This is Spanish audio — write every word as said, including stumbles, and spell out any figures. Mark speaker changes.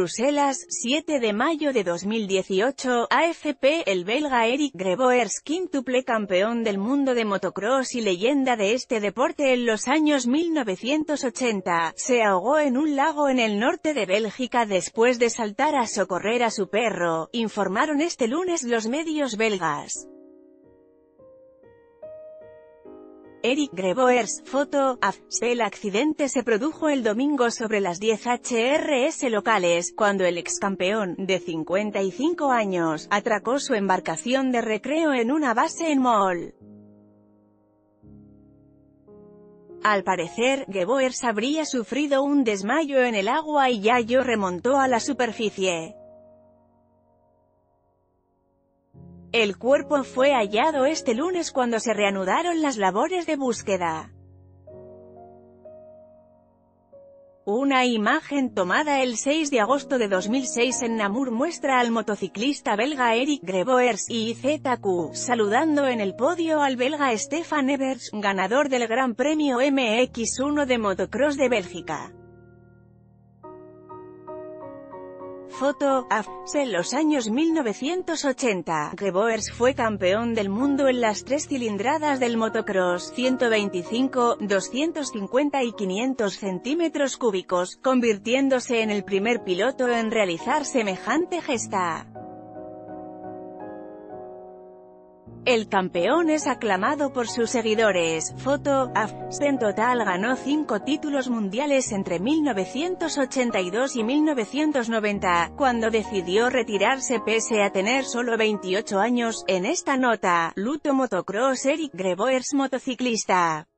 Speaker 1: Bruselas, siete de mayo de dos mil dieciocho, A F P, el belga Eric Greboers, quíntuple campeón del mundo de motocross y leyenda de este deporte en los años mil novecientos ochenta, se ahogó en un lago en el norte de Bélgica después de saltar a socorrer a su perro, informaron este lunes los medios belgas. Eric Greboers, foto, A F P. El accidente se produjo el domingo sobre las diez horas locales, cuando el excampeón, de cincuenta y cinco años, atracó su embarcación de recreo en una base en Mool. Al parecer, Greboers habría sufrido un desmayo en el agua y Yayo remontó a la superficie. El cuerpo fue hallado este lunes cuando se reanudaron las labores de búsqueda. Una imagen tomada el seis de agosto de dos mil seis en Namur muestra al motociclista belga Eric Greboers, I Z Q, saludando en el podio al belga Stefan Evers, ganador del Gran Premio M X uno de motocross de Bélgica. Foto, A F P. En los años mil novecientos ochenta, Greboers fue campeón del mundo en las tres cilindradas del motocross, ciento veinticinco, doscientos cincuenta y quinientos centímetros cúbicos, convirtiéndose en el primer piloto en realizar semejante gesta. El campeón es aclamado por sus seguidores. Foto, A F P. En total ganó cinco títulos mundiales entre mil novecientos ochenta y dos y mil novecientos noventa, cuando decidió retirarse pese a tener solo veintiocho años. En esta nota, luto motocross Eric Greboers motociclista.